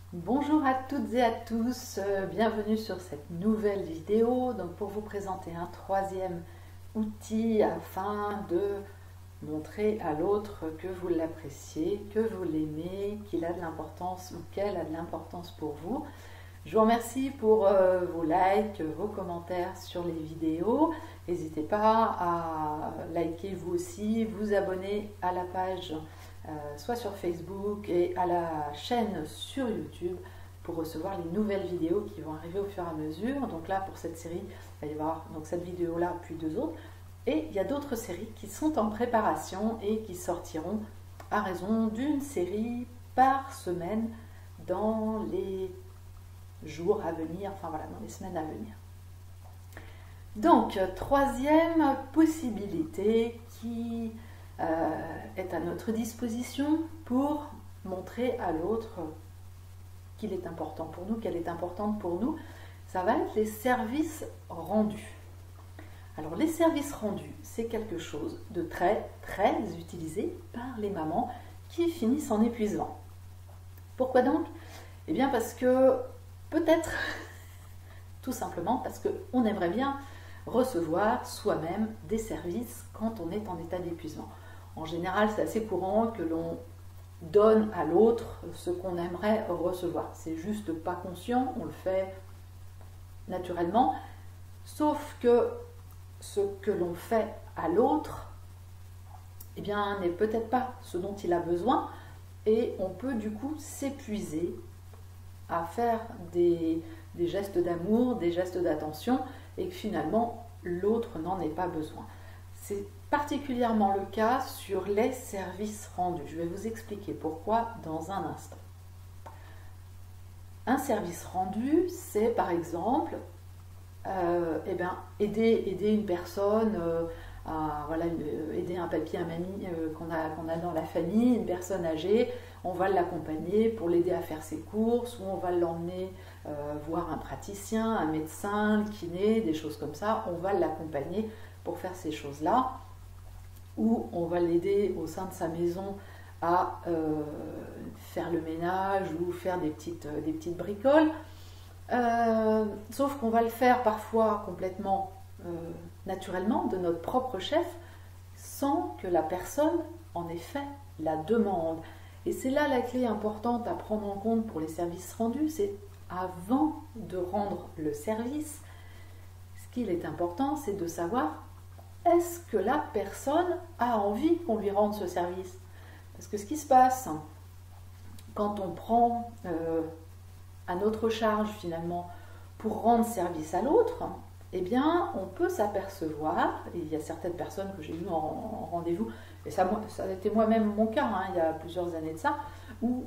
Bonjour à toutes et à tous, bienvenue sur cette nouvelle vidéo donc pour vous présenter un troisième outil afin de montrer à l'autre que vous l'appréciez, que vous l'aimez, qu'il a de l'importance ou qu'elle a de l'importance pour vous. Je vous remercie pour vos likes, vos commentaires sur les vidéos. N'hésitez pas à liker vous aussi, vous abonner à la page soit sur Facebook et à la chaîne sur YouTube pour recevoir les nouvelles vidéos qui vont arriver au fur et à mesure. Donc là, pour cette série, il va y avoir donc cette vidéo-là, puis deux autres. Et il y a d'autres séries qui sont en préparation et qui sortiront à raison d'une série par semaine dans les jours à venir, enfin voilà, dans les semaines à venir. Donc, troisième possibilité qui est à notre disposition pour montrer à l'autre qu'il est important pour nous, qu'elle est importante pour nous, ça va être les services rendus. Alors les services rendus, c'est quelque chose de très utilisé par les mamans qui finissent en épuisement. Pourquoi donc? Eh bien parce que peut-être tout simplement parce qu'on aimerait bien recevoir soi-même des services quand on est en état d'épuisement. En général, c'est assez courant que l'on donne à l'autre ce qu'on aimerait recevoir. C'est juste pas conscient, on le fait naturellement, sauf que ce que l'on fait à l'autre, eh bien, n'est peut-être pas ce dont il a besoin, et on peut du coup s'épuiser à faire des gestes d'amour, des gestes d'attention, et que finalement l'autre n'en ait pas besoin. C'est particulièrement le cas sur les services rendus. Je vais vous expliquer pourquoi dans un instant. Un service rendu, c'est par exemple aider une personne, aider un papy, un mamie qu'on a dans la famille, une personne âgée, on va l'accompagner pour l'aider à faire ses courses, ou on va l'emmener voir un praticien, un médecin, le kiné, des choses comme ça, on va l'accompagner pour faire ces choses-là, ou on va l'aider au sein de sa maison à faire le ménage ou faire des petites bricoles. Sauf qu'on va le faire parfois complètement naturellement de notre propre chef sans que la personne en ait fait la demande. Et c'est là la clé importante à prendre en compte pour les services rendus, c'est avant de rendre le service, ce qu'il est important, c'est de savoir est-ce que la personne a envie qu'on lui rende ce service. Parce que ce qui se passe quand on prend à notre charge finalement pour rendre service à l'autre, eh bien on peut s'apercevoir, et il y a certaines personnes que j'ai eues en rendez-vous, et ça a été moi-même mon cas, il y a plusieurs années de ça, où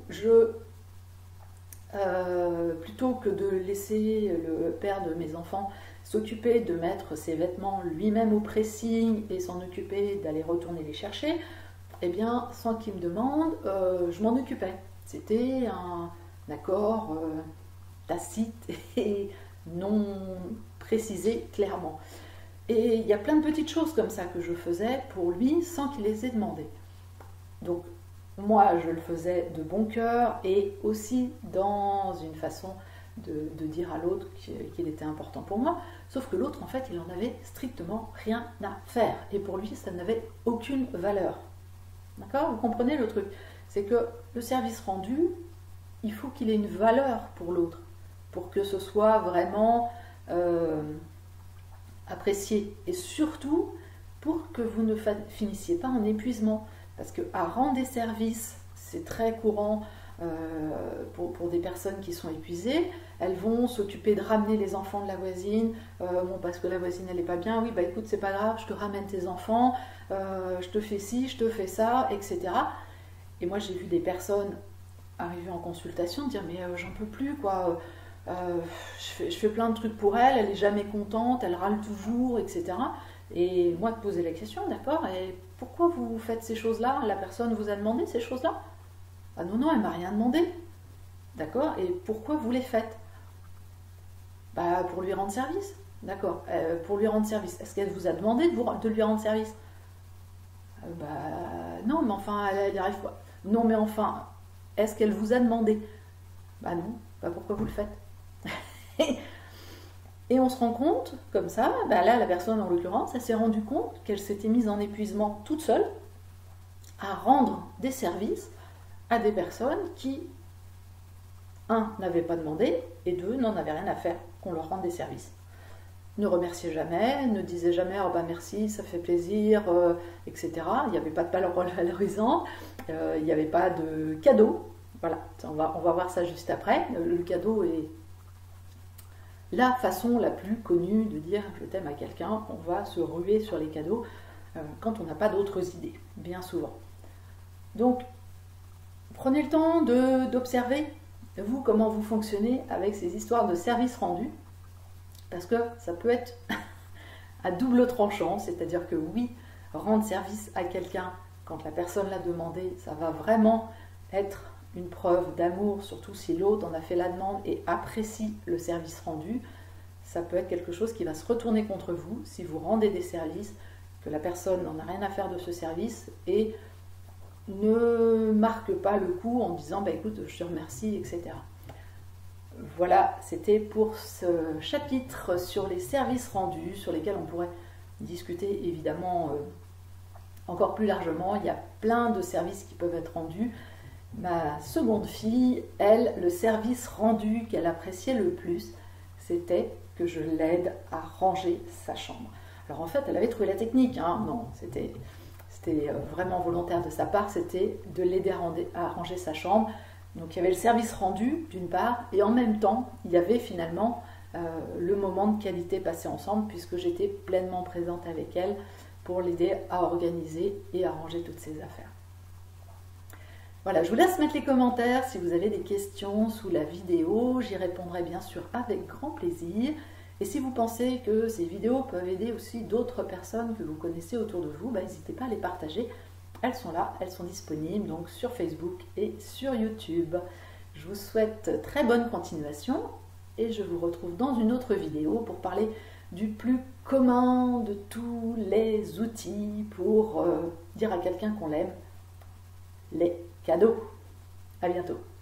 plutôt que de laisser le père de mes enfants s'occuper de mettre ses vêtements lui-même au pressing et s'en occuper d'aller retourner les chercher, eh bien sans qu'il me demande, je m'en occupais. C'était un accord tacite et non précisé clairement. Et il y a plein de petites choses comme ça que je faisais pour lui sans qu'il les ait demandées. Donc moi je le faisais de bon cœur et aussi dans une façon de dire à l'autre qu'il était important pour moi, sauf que l'autre en fait il en avait strictement rien à faire et pour lui ça n'avait aucune valeur. D'accord? Vous comprenez le truc? C'est que le service rendu, il faut qu'il ait une valeur pour l'autre, pour que ce soit vraiment apprécié. Et surtout, pour que vous ne finissiez pas en épuisement. Parce qu'à rendre des services, c'est très courant pour des personnes qui sont épuisées. Elles vont s'occuper de ramener les enfants de la voisine. Bon, parce que la voisine, elle n'est pas bien. Oui, bah écoute, c'est pas grave, je te ramène tes enfants. Je te fais ci, je te fais ça, etc. Et moi, j'ai vu des personnes arriver en consultation dire mais j'en peux plus quoi, je fais plein de trucs pour elle, elle est jamais contente, elle râle toujours, etc. Et moi de poser la question, d'accord, et pourquoi vous faites ces choses-là? La personne vous a demandé ces choses-là? Ah non, elle m'a rien demandé. D'accord, et pourquoi vous les faites? Bah pour lui rendre service. D'accord, pour lui rendre service. Est-ce qu'elle vous a demandé de lui rendre service? Bah non, mais enfin, elle n'y arrive pas. Non, mais enfin, est-ce qu'elle vous a demandé? Bah non, bah pourquoi vous le faites? Et on se rend compte, comme ça, bah là la personne en l'occurrence, elle s'est rendue compte qu'elle s'était mise en épuisement toute seule à rendre des services à des personnes qui, un, n'avaient pas demandé, et deux, n'en avaient rien à faire qu'on leur rende des services. Ne remerciaient jamais, ne disaient jamais « oh bah merci, ça fait plaisir », etc. Il n'y avait pas de parole valorisante, il n'y avait pas de cadeau. Voilà, on va voir ça juste après. Le cadeau est la façon la plus connue de dire « je t'aime » à quelqu'un. On va se ruer sur les cadeaux quand on n'a pas d'autres idées, bien souvent. Donc, prenez le temps d'observer, vous, comment vous fonctionnez avec ces histoires de services rendus, parce que ça peut être à double tranchant, c'est-à-dire que oui, rendre service à quelqu'un quand la personne l'a demandé, ça va vraiment être une preuve d'amour, surtout si l'autre en a fait la demande et apprécie le service rendu. Ça peut être quelque chose qui va se retourner contre vous si vous rendez des services, que la personne n'en a rien à faire de ce service et ne marque pas le coup en disant bah, écoute, je te remercie, etc. Voilà, c'était pour ce chapitre sur les services rendus, sur lesquels on pourrait discuter évidemment encore plus largement. Il y a plein de services qui peuvent être rendus. Ma seconde fille, elle, le service rendu qu'elle appréciait le plus, c'était que je l'aide à ranger sa chambre. Alors en fait, elle avait trouvé la technique, hein. Non, c'était vraiment volontaire de sa part, c'était de l'aider à ranger sa chambre. Donc il y avait le service rendu d'une part, et en même temps, il y avait finalement le moment de qualité passé ensemble, puisque j'étais pleinement présente avec elle pour l'aider à organiser et à ranger toutes ses affaires. Voilà, je vous laisse mettre les commentaires si vous avez des questions sous la vidéo, j'y répondrai bien sûr avec grand plaisir. Et si vous pensez que ces vidéos peuvent aider aussi d'autres personnes que vous connaissez autour de vous, n'hésitez pas à les partager. Elles sont là, elles sont disponibles donc sur Facebook et sur YouTube. Je vous souhaite très bonne continuation et je vous retrouve dans une autre vidéo pour parler du plus commun de tous les outils pour dire à quelqu'un qu'on l'aime, les cadeaux. À bientôt.